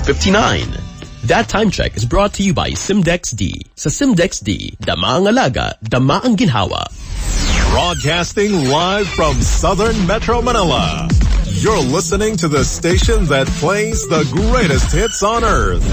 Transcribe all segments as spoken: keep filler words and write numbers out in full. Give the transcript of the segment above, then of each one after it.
fifty-nine. That time check is brought to you by Simdex D. Sa Simdex D, dama ang alaga, dama ang ginhawa. Broadcasting live from Southern Metro Manila. You're listening to the station that plays the greatest hits on earth.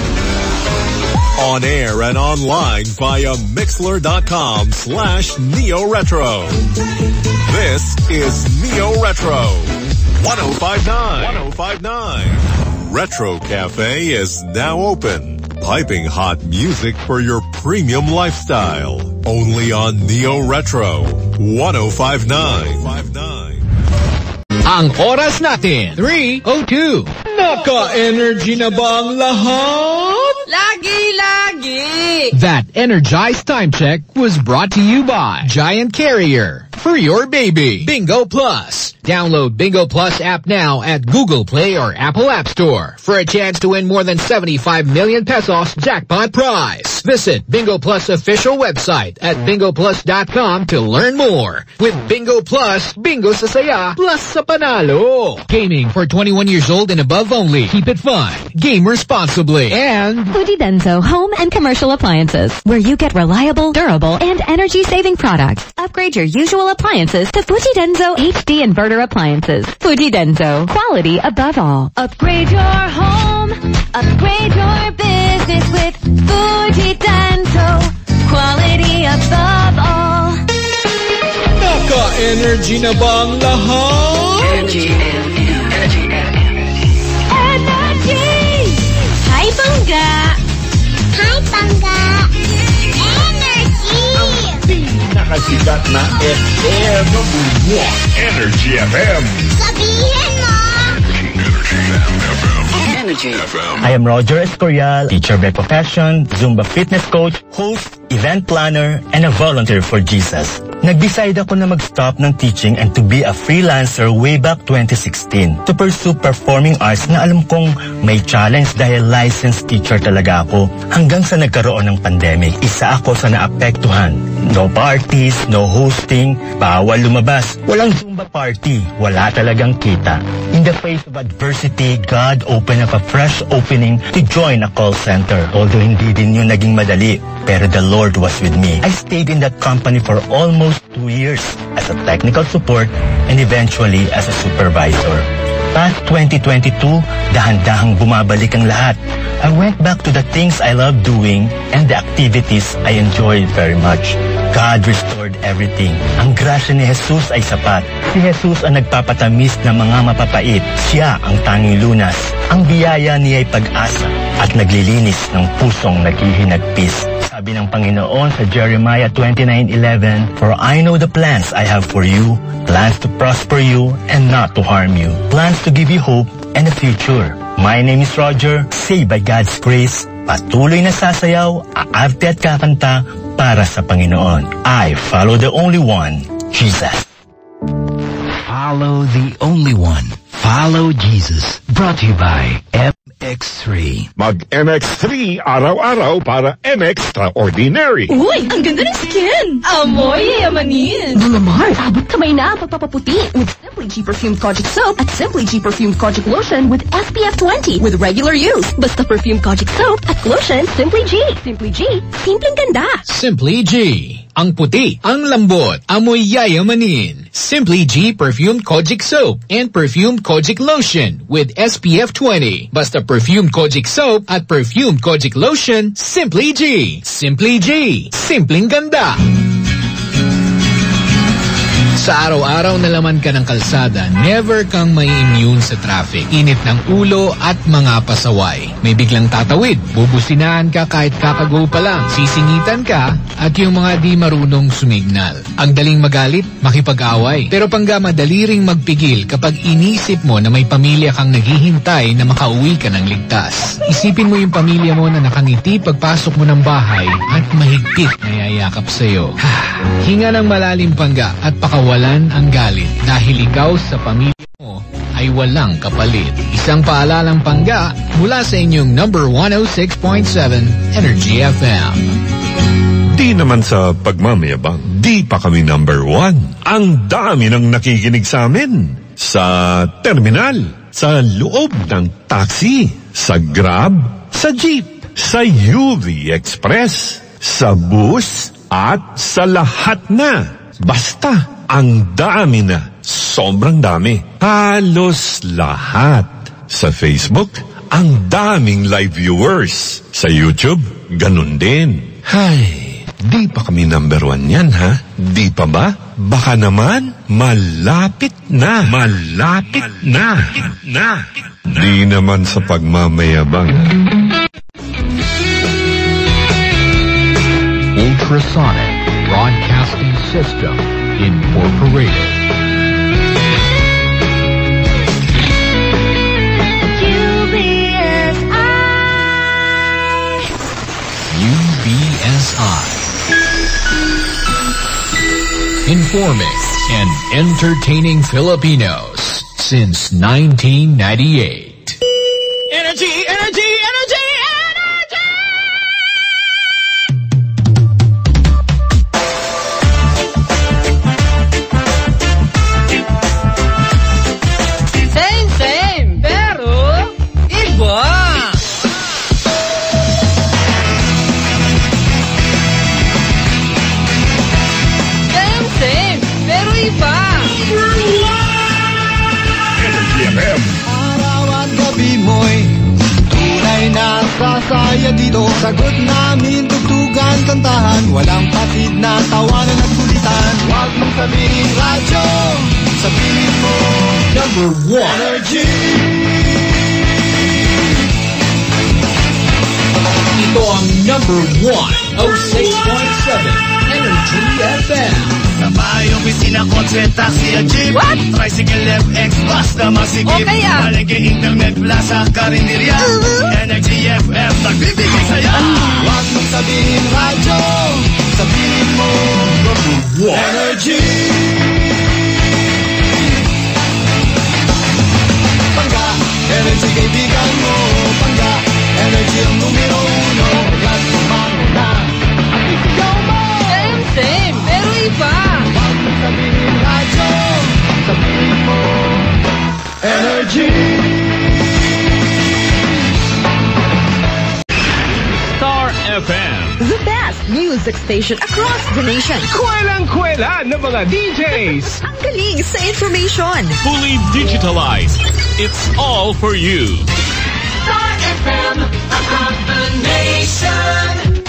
On air and online via Mixler.com slash Neo Retro. This is Neo Retro. one oh five point nine. one oh five point nine. Retro Cafe is now open. Piping hot music for your premium lifestyle. Only on Neo Retro. one oh five point nine. Ang oras natin, three oh two. Naka-energy na bang lahat? Lagi-lagi! That energized time check was brought to you by Giant Carrier. For your baby, Bingo Plus. Download Bingo Plus app now at Google Play or Apple App Store for a chance to win more than seventy-five million pesos jackpot prize. Visit Bingo Plus official website at bingo plus dot com to learn more. With Bingo Plus, bingo sa saya, plus sa panalo. Gaming for twenty-one years old and above only. Keep it fun. Game responsibly. And Fujidenso Home and Commercial Appliances, where you get reliable, durable, and energy-saving products. Upgrade your usual appliances to Fujidenso H D Inverter Appliances. Fujidenso, quality above all. Upgrade your home, upgrade your business with Fujidenso, quality above all. Naka-energy na bang lahat? Energy, energy, energy, energy. Energy! Hi, Bangga! Hi, Bangga! Energy! Pinakasikat na F M. Energy F M. Sabihin mo! Energy F M. Energy F M. I am Roger Escorial, teacher by profession, Zumba fitness coach, host, event planner, and a volunteer for Jesus. Nag-decide ako na mag-stop ng teaching and to be a freelancer way back twenty sixteen to pursue performing arts na alam kong may challenge dahil licensed teacher talaga ako hanggang sa nagkaroon ng pandemic. Isa ako sa naapektuhan. No parties, no hosting, bawal lumabas, walang Zumba party, wala talagang kita. In the face of adversity, God opened up a fresh opening to join a call center. Although hindi din yun naging madali, pero the Lord was with me. I stayed in that company for almost two years as a technical support and eventually as a supervisor. Past twenty twenty-two, dahan-dahang bumabalik ang lahat. I went back to the things I love doing and the activities I enjoyed very much. God restored everything. Ang grasya ni Jesus ay sapat. Si Jesus ang nagpapatamis ng mga mapapait. Siya ang tanging lunas. Ang biyaya niya ay pag-asa at naglilinis ng pusong naghihinagpis. Sabi ng Panginoon sa Jeremiah twenty-nine eleven, For I know the plans I have for you, plans to prosper you and not to harm you, plans to give you hope and a future. My name is Roger, saved by God's grace, patuloy na sasayaw, aarte at kakanta para sa Panginoon. I follow the only one, Jesus. Follow the only one. Follow Jesus. Brought to you by M X three. Mag-M X three araw-araw para M Extraordinary. Uy, ang ganda ng skin! Amoy yayamanin! Malamar, abot kamay na ang pagpapaputi with Simply G Perfumed Kojic Soap at Simply G Perfumed Kojic Lotion with S P F twenty with regular use. Basta Perfumed Kojic Soap at Lotion, Simply G. Simply G, simpleng ganda. Simply G. Ang puti, ang lambot, amoy yayamanin. Simply G Perfumed Kojic Soap and Perfumed Kojic Lotion with S P F twenty. Basta Perfumed Kojic Soap at Perfumed Kojic Lotion, Simply G. Simply G. Simpleng ganda. Sa araw-araw na laman ka ng kalsada, never kang may immune sa traffic. Init ng ulo at mga pasaway. May biglang tatawid, bubusinahan ka kahit kakago pa lang, sisingitan ka, at yung mga di marunong sumignal. Ang daling magalit, makipag-away. Pero pangga madali ring magpigil kapag inisip mo na may pamilya kang naghihintay na makauwi ka ng ligtas. Isipin mo yung pamilya mo na nakangiti pagpasok mo ng bahay at mahigpit na yayakap sa'yo. Hinga ng malalim pangga at pakawalan ang galit dahil ikaw sa pamilya mo ay walang kapalit. Isang paalalang pangga mula sa inyong number one oh six point seven Energy F M. Di naman sa pagmamayabang, di pa kami number one. Ang dami ng nakikinig sa amin. sa terminal, sa loob ng taxi, sa Grab, sa jeep, sa U V Express, sa bus, at sa lahat na. Basta, ang dami na. Sobrang dami. Halos lahat. Sa Facebook, ang daming live viewers. Sa YouTube, ganun din. Hay, di pa kami number one yan, ha? Di pa ba? Baka naman, malapit na. Malapit na. na. Di naman sa pagmamayabang. Ultrasonic Broadcasting System Incorporated. U B S I. Informing and entertaining Filipinos since nineteen ninety-eight. Energy, energy, energy, energy! Same, same, pero iba. Same, same, pero iba. Energy F M. Araw at gabi mo'y tunay na sasaya dito. Sagot namin, tugtugan, kantahan. Walang patid na tawanan at kulitan. Huwag mong sabihin radyo, sabihin mo number one energy. Ito ang number one oh six point seven Energy F M. Sa bahay, opisina, kotse, taxi, at jeep. What? Tricycle, F X, basta masigip. Okay, ah. Palengke, internet, plaza, karinderya. Energy F M, nagbibigay saya. Huwag mong sabihin radyo, sabihin mo number one energy. Pangga, energy kaibigan mo. Pangga, energy ang numero uno. Kaya sumama na ang isigaw mo. Same, same, pero iba. Huwag mong sabihin radyo, sabihin mo energy. Star F M. The best music station across the nation. Kwelang-kwela ng mga D Js. Ang galing sa information. Fully digitalized. It's all for you. Star F M, across the nation.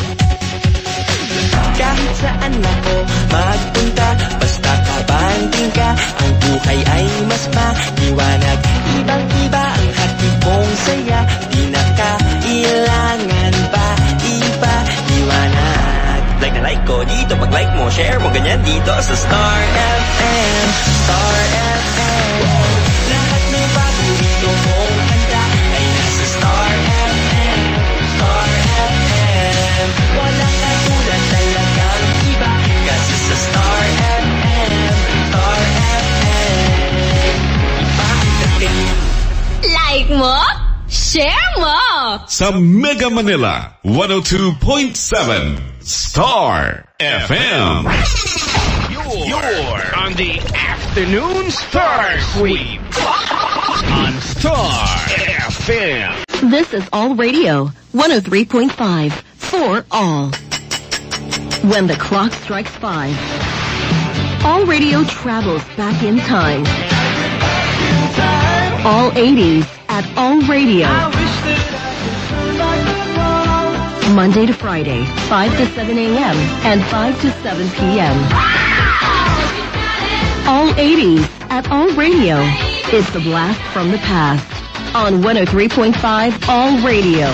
Kahit saan ako magpunta, basta kabanding ka, ang buhay ay mas maliwanag. Ibang-iba ang hatid mong saya, di na kailangan pa iba liwanag. Like na like ko dito, pag like mo, share mo, ganyan dito sa Star F M. Star F M. Lahat ng paborito mong kanta ay nasa Star F M. Star F M. Walang katulad talagang iba kasi sa Star F M. Star F M. Iba ang dating. Like mo? Share mo! Sa Mega Manila, one oh two point seven Star F M. You're, you're on the afternoon Star Sweep on Star F M. This is AllRadio, one oh three point five, for all. When the clock strikes five, AllRadio travels back in time. All eighties at AllRadio. Monday to Friday, five to seven a.m. and five to seven p.m. All eighties at AllRadio. It's the blast from the past on one oh three point five AllRadio.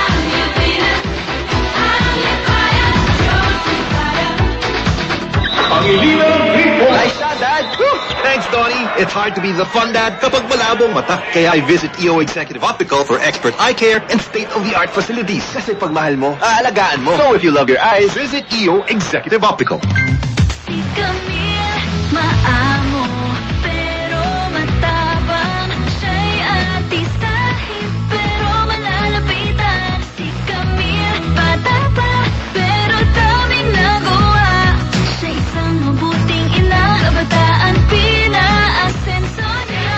Nice shot, Dad. Whew. Thanks, Donnie. It's hard to be the fun dad kapag malabong mata. Kaya I visit E O Executive Optical for expert eye care and state-of-the-art facilities. Kasi pag mahal mo, aalagaan mo. So if you love your eyes, visit E O Executive Optical. Maamo, pero matapang. Siya'y atisahit, pero malalapitan. Si Camille, bata pa, pero daming nagawa. Siya isang mabuting ina, kabataan pinaasenso niya.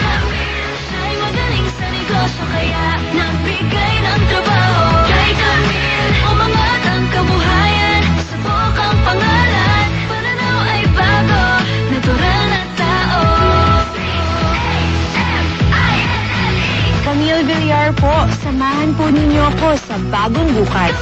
Villar po. Samahan po ninyo ako sa bagong bukas.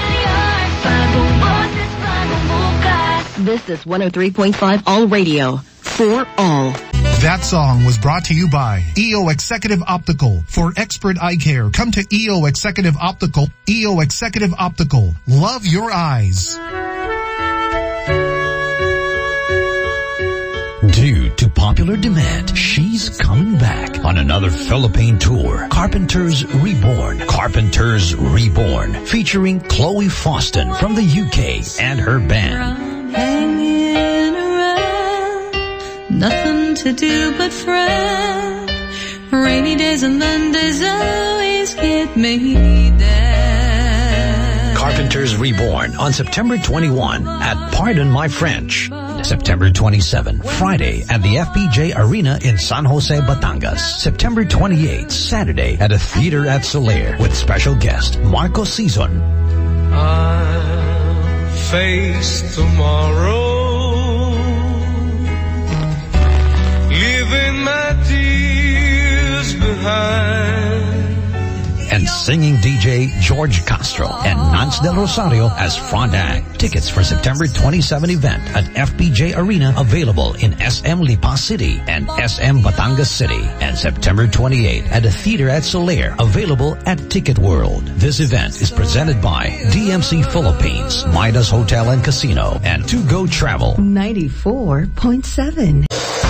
This is one oh three point five AllRadio. For all. That song was brought to you by E O Executive Optical. For expert eye care, come to E O Executive Optical. E O Executive Optical. Love your eyes. Due to popular demand, she's coming back on another Philippine tour. Carpenters Reborn. Carpenters Reborn. Featuring Chloe Foston from the U K and her band. Hanging around, nothing to do but fret. Rainy days and Mondays always get me down. Carpenters Reborn on September twenty-first at Pardon My French. September twenty-seventh, Friday at the F P J Arena in San Jose, Batangas. September twenty-eighth, Saturday at a theater at Soler with special guest Marco Season. I'll face tomorrow, leaving my tears behind. And singing D J George Castro and Nance Del Rosario as front act. Tickets for September twenty-seventh event at F P J Arena available in S M Lipa City and S M Batangas City. And September twenty-eighth at a theater at Soler available at Ticket World. This event is presented by D M C Philippines, Midas Hotel and Casino, and To Go Travel. ninety-four point seven.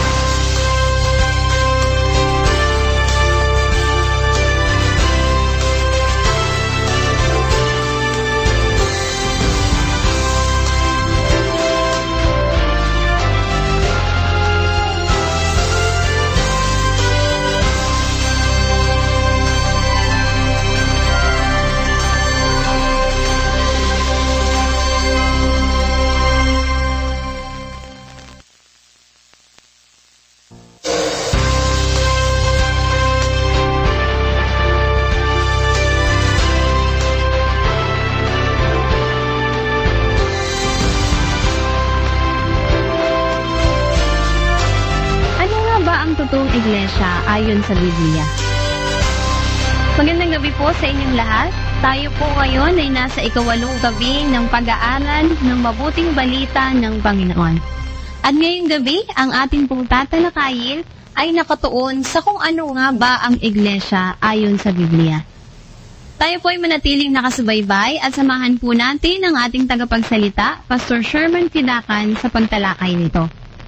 Iglesia ayon sa Biblia. Magandang gabi po sa inyong lahat. Tayo po ngayon ay nasa ikawalong gabi ng pag-aaral ng Mabuting Balita ng Panginoon. At ngayong gabi, ang ating pong tatalakayin ay nakatuon sa kung ano nga ba ang Iglesia ayon sa Biblia. Tayo po ay manatiling nakasubaybay at samahan po natin ang ating tagapagsalita, Pastor Sherman Kidakan, sa pagtalakay nito.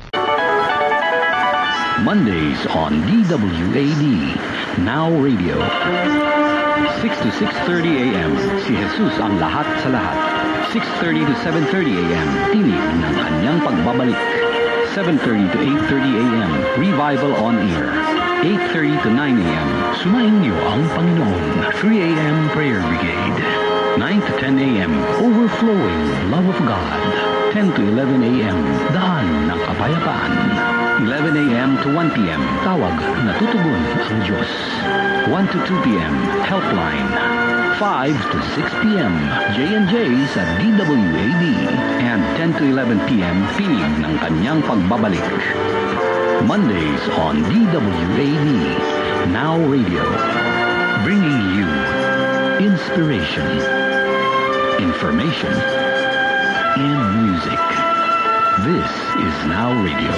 Mondays on D W A D, Now Radio. six to six thirty a m Si Jesus ang lahat sa lahat. six thirty to seven thirty a m Tinig ng kanyang pagbabalik. seven thirty to eight thirty a m Revival on Air. eight thirty to nine a m Sumain niyo ang Panginoon. three a m Prayer Brigade. nine to ten a m Overflowing Love of God. ten to eleven a m Daan ng Kapayapaan. eleven a m to one p m Tawag na tutugon ang Diyos. one to two p m Helpline. five to six p m J and J sa D W A D. And ten to eleven p m Pinig ng kanyang pagbabalik. Mondays on D W A D, Now Radio. Bringing you inspiration, information, and music. This is Now Radio.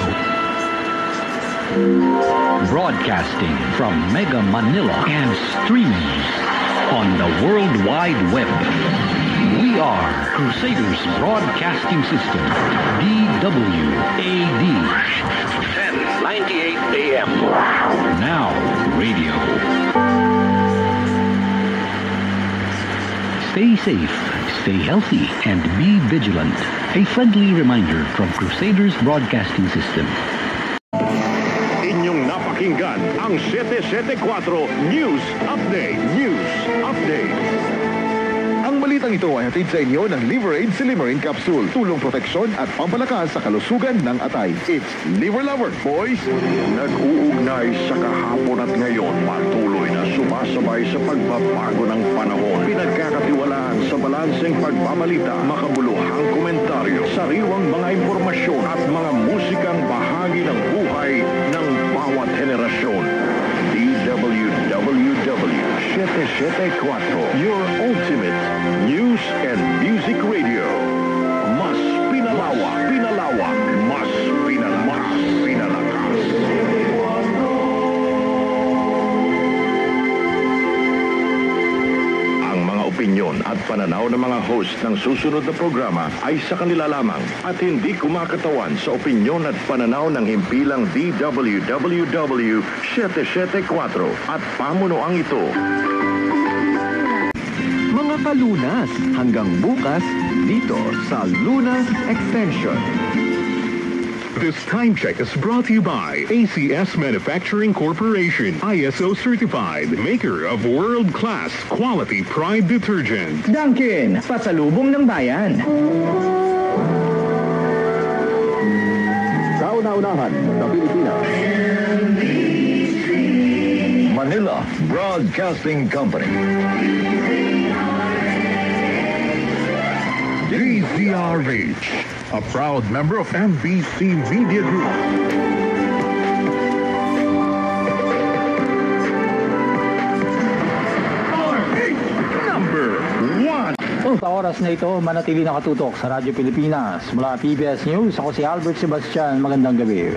Broadcasting from Mega Manila and streaming on the World Wide Web. We are Crusaders Broadcasting System, D W A D. ten ninety-eight a m Now Radio. Stay safe, stay healthy, and be vigilant. A friendly reminder from Crusaders Broadcasting System. Inyong napakinggan ang seven seventy-four News Update. News Update. Ang balitang ito ay hatid sa inyo ng Liver Aid Silimarin Capsule. Tulong proteksyon at pampalakas sa kalusugan ng atay. It's Liver Lover, boys! Nag-uugnay sa kahapon at ngayon, patuloy na sumasabay sa pagbabago ng panahon. Pinagkakatiwalaan sa balanseng pagbabalita, makabuluhang komentaryo, sariwang mga impormasyon at mga musikang bahagi ng buhay ng bawat henerasyon. D W W W seven seventy-four, your ultimate news and music radio. Mas pinalawak, pinalawak, mas pinalawak, mas pinalakas. Ang mga opinyon at pananaw ng mga host ng susunod na programa ay sa kanila lamang at hindi kumakatawan sa opinyon at pananaw ng himpilang D W W W seven seven four at pamunuang ito. Mga kalunas, hanggang bukas dito sa Lunas Extension. This time check is brought to you by A C S Manufacturing Corporation, I S O certified, maker of world-class quality Pride detergent. Dunkin, pasalubong ng bayan. Kauna-unahan sa Pilipinas. Manila Broadcasting Company. D Z R H, a proud member of M B C Media Group. Number one. Sa oras na ito, manatili nakatutok sa Radyo Pilipinas. Mula P B S News, ako si Albert Sebastian. Magandang gabi.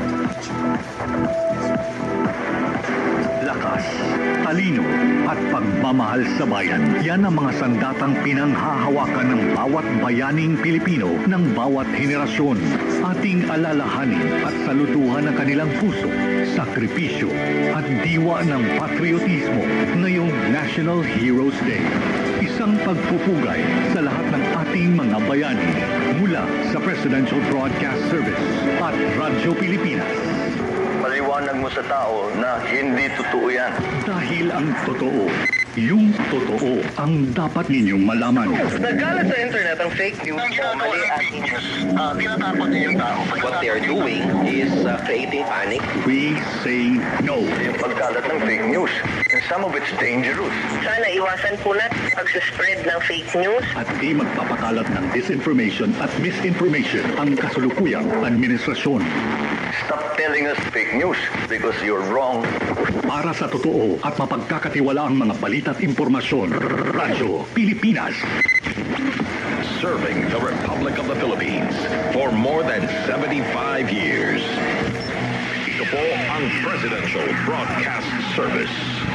Lakas, talino, at pagmamahal sa bayan. Yan ang mga sandatang pinanghahawakan ng bawat bayaning Pilipino ng bawat henerasyon. Ating alalahanin at saluduhan ang kanilang puso, sakripisyo at diwa ng patriotismo ngayong National Heroes Day. Isang pagpupugay sa lahat ng ating mga bayani mula sa Presidential Broadcast Service at Radyo Pilipinas. Paliwanag mo sa tao na hindi totoo yan. Dahil ang totoo, yung totoo ang dapat ninyong malaman. Nagkalat sa internet ang fake news o mali at news. Uh, tinatapon din yung tao. What they are doing is uh, creating panic. We say no. Yung pagkalat ng fake news. And some of it's dangerous. Sana iwasan po natin pag-spread ng fake news. At di magpapakalat ng disinformation at misinformation ang kasulukuyang administrasyon. Stop telling us fake news because you're wrong. Para sa totoo at mapagkakatiwalaang mga balita at impormasyon, Radyo Pilipinas. Serving the Republic of the Philippines for more than seventy-five years. Ito po ang Presidential Broadcast Service.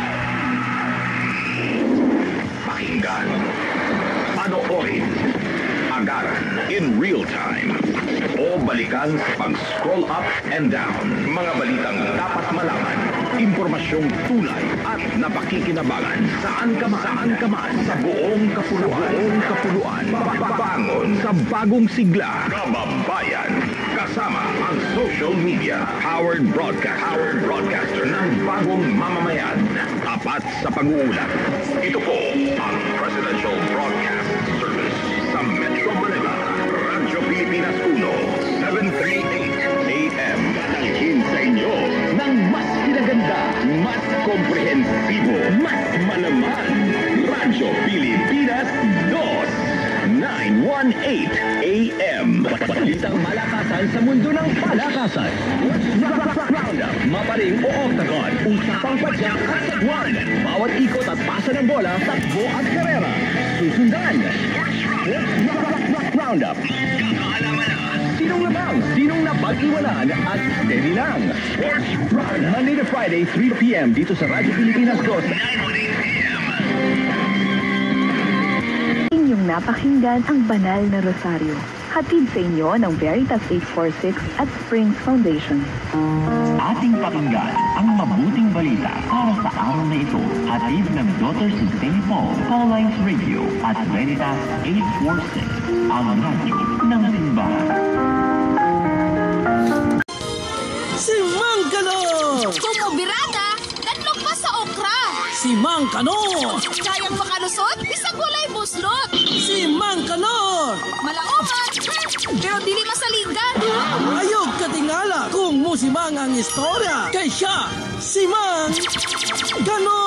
Pakinggan, panoorin, agaran in real time o balikan sa pag-scroll up and down. Mga balitang dapat malaman, impormasyong tunay at napakikinabangan saan ka man, saan ka man sa buong kapuluan, buong kapuluan, babangon sa bagong sigla, kababayan, kasama ang social media, powered broadcast, powered broadcaster ng bagong mamamayan, tapat sa pag-uulat. Ito po ang Presidential Broadcast Service sa Metro Manila, Radyo Pilipinas uno, seven thirty-eight A M. Dalhin sa inyo ng mas kinaganda, mas komprehensibo, mas malaman. Radyo Pilipinas two, nine eighteen A M. Balitang malakasan sa mundo ng palakasan. Roundup, maparing o octagon, usapang padyak at sagwan. Bawat ikot at pasa ng bola, takbo at karera. Susundan. Roundup. Kakaalaman na. Sinong labang, sinong napag-iwanan at steady lang. Sports Roundup. Monday to Friday, three P M dito sa Radyo Pilipinas two, nine eighteen A M. Inyong napakinggan ang banal na Rosaryo. Hatid sa inyo ng Veritas eight forty-six at Springs Foundation. Ating pakinggan ang mabuting balita para sa araw na ito. Hatid ng Daughters of Saint Paul, Pauline's Radio at Veritas eight forty-six, ang radyo ng simbahan. Si Mang Kano! Kumubirada, tatlong pa sa okra. Si Mang Kano! Kayang makalusot, isang gulay buslot. Si Mang Kano! Malaoman, pero dili masaligan. Ayog katingala kung musimang ang istorya. Kay siya, si Mang Kano!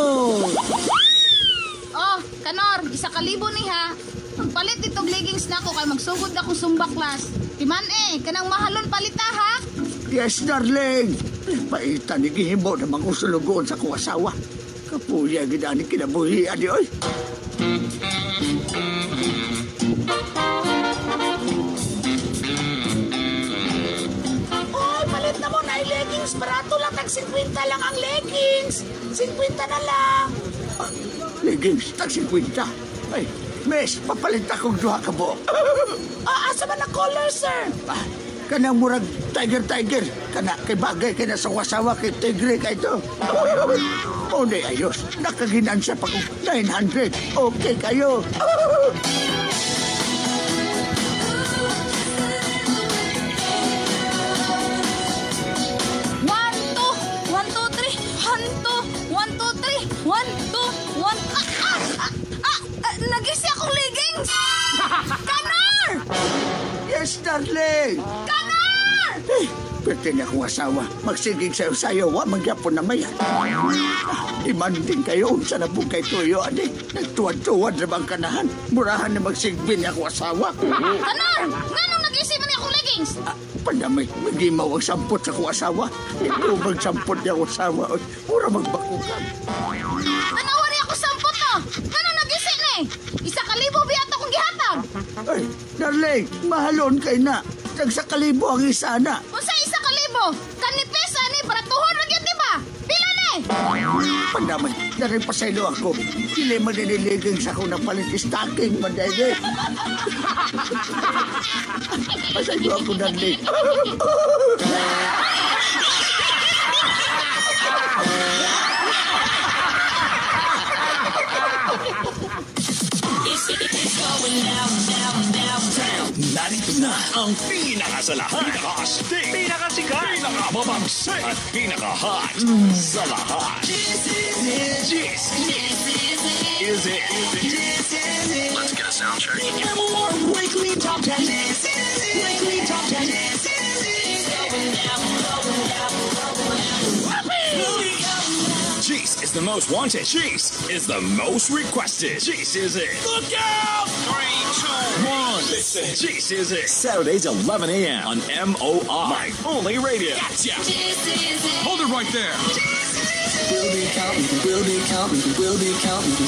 Oh, Kanor, isa kalibo ni ha. Palit itong leggings na ako kay magsugod akong sumba class. Timan eh, kanang mahalon palita ha? Yes, darling. Paita ni Gihimo na mangusulugon sa kong asawa. Kapuya, ginani kinabuhian niyo, oy. Oy, palit na mo na yung leggings. Barato lang, tag fifty lang ang leggings. fifty na lang. Ah, leggings, tag fifty. Ay, miss, papalit akong duha ka buok. Ah, asa ba na color, sir? Ah, kanang murag tiger-tiger. Kana kay bagay kay nasawa-sawa kay tigre kay ito. O di ayos, nakaginan siya pa kung nine hundred. Okay kayo. One, two, one, two, three, one, two, one, two, three, one, two, one, ah, ah, ah, ah, ah nagisi akong leggings! Kanar! Yes, darling! Kanar! Eh, pwede niya akong asawa. Magsigig sayo-sayo, wa magyapon na mayan. Demanding kayo, unsa na po kay Tuyo, adik. Nagtuwad-tuwad na bang kanahan. Murahan na magsigbin niya akong asawa. Kanar! Nga nung nag-isip niya akong leggings? Ah, pandamay, magimaw ang sampot sa akong asawa. Ito magsampot niya akong asawa. Mura magbakukan. Tanawa niya ako sampot no! Nga nung nag-isip ni? Isa kalibo biyat akong gihatag! Ay, darling, mahalon kay na. Tagsa kalibo ang isa na. Unsa isa kalibo? Kanipesa ni para tuhon ra gyud di ba? Pila ni? Pandamay, daray pasaylo ako. Dili man nililiging sa akong napalit stocking man dahil. Pasaylo ako, darling. Narito na ang pinakasalahan, pinaka-astig, pinakasikat, pinaka-mabagsik, at pinaka-hot sa lahat. This is it. This is it. Let's get a sound check. M O R Weekly Top ten. This is it. Weekly Top ten. This is it. Cheese is the most wanted. Cheese is the most requested. Cheese is it. Look out! Three, two, one. Listen. Cheese is it. Saturdays, eleven a.m. on M O R. My only radio. Gotcha. Hold it right there. We'll be counting, we'll be counting, we'll be counting.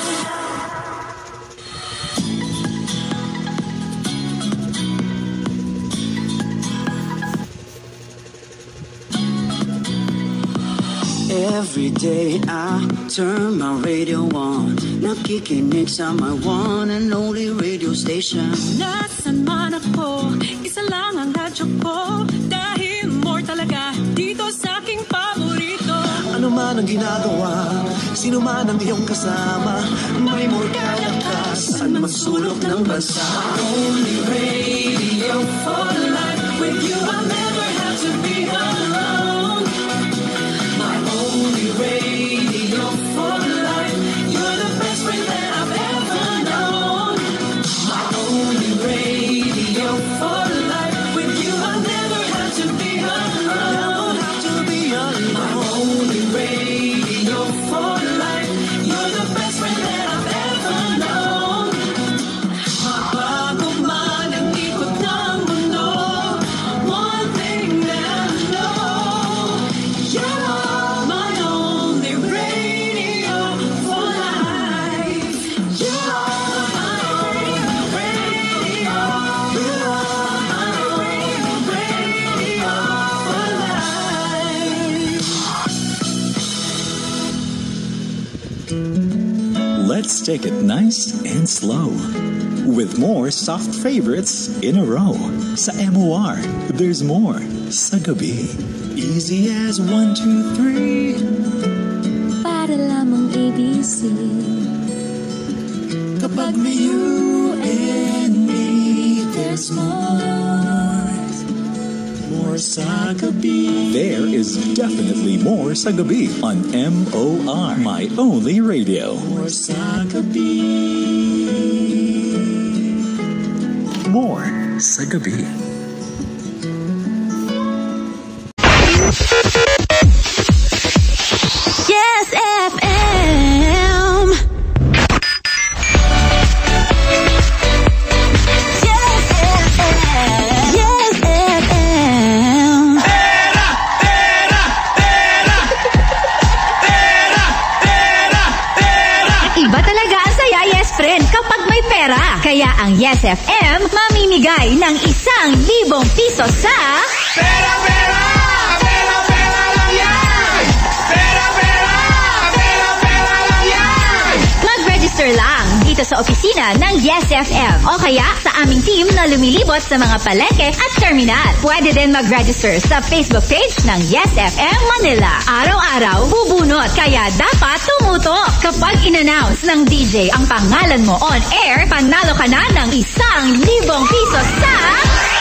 Every day I turn my radio on. Nakikinig sa my one and only radio station. Nasaan man ako, isa lang ang radyo ko. Dahil more talaga dito sa aking paborito. Ano man ang ginagawa, sino man ang iyong kasama, may more kaya ka, saan man sulok ng bansa. Only radio for life. With you I'll never have to be alone. My only radio for life. You're the best friend that I've ever known. My only radio for life. With you I'll never have to be alone. Have to be alone. My only radio for life. You're the best friend that I've ever known. Mabago man ang ikot ng mundo, one thing that I know, you are my only radio for life. You are my only radio. You are my only radio for life. Let's take it nice and slow. With more soft favorites in a row. Sa M O R, there's more sa gabi. Easy as one, two, three. Para lamang A B C. Kapag may you and me, there's more. More sa gabi. There is definitely more sa gabi on M O R, my only radio. More sa gabi. More sa gabi. Yes, F M. Yes, F M. Yes, F M. Era, era, era, era, era, ang Yes F M mamimigay ng isang libong piso sa... Pera, pera! Pera, pera lang yan! Pera, pera! Pera, pera lang yan! Mag-register lang dito sa opisina ng Yes F M o kaya sa aming team na lumilibot sa mga palengke at terminal. Pwede din mag-register sa Facebook page ng Yes F M Manila. Araw-araw bubunot kaya dapat tumutok. Kapag in-announce ng D J ang pangalan mo on air, panalo ka na ng isang libong piso sa...